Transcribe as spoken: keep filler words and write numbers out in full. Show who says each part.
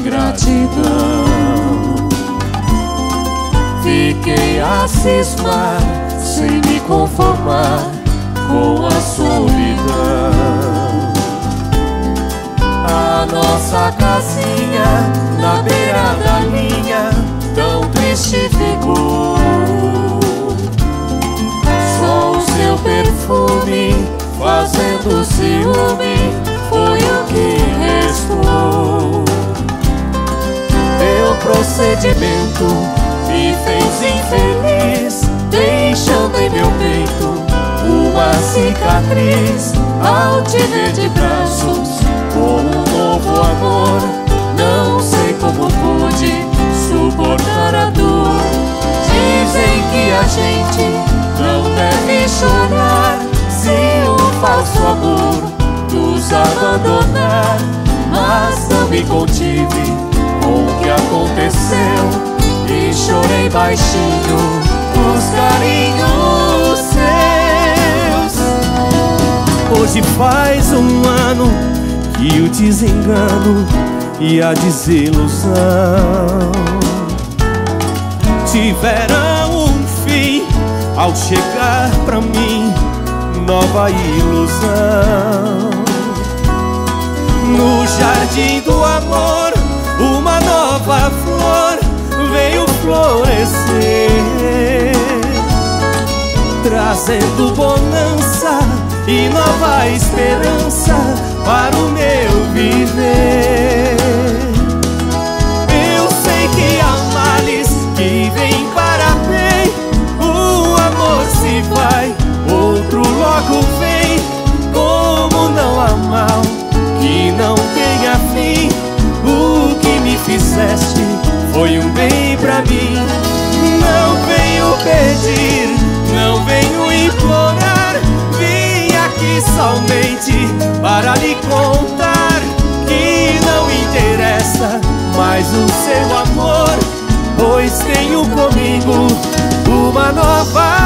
Speaker 1: gratidão. Fiquei a cismar, sem me conformar com a solidão. A nossa casinha na beira da linha tão triste ficou. Só o seu perfume fazendo ciúme foi o que restou. Teu procedimento me fez infeliz, deixando em meu peito uma cicatriz. Ao te ver de braços com um novo amor, não sei como pude suportar a dor. Dizem que a gente não deve chorar se um falso amor nos abandonar, mas não me contive com o que aconteceu e chorei baixinho os carinhos seus.
Speaker 2: Hoje faz um ano que o desengano e a desilusão tiveram um fim ao chegar pra mim nova ilusão. No jardim do amor uma nova flor veio florescer, trazendo bonança e nova esperança para o meu viver. Eu sei que há males que vêm para bem, o amor se vai, outro logo vem. Como não há mal que não tenha fim, o que me fizeste foi um bem pra mim. Não venho pedir, não venho implorar, vim aqui somente para lhe contar que não interessa mais o seu amor, pois tenho comigo uma nova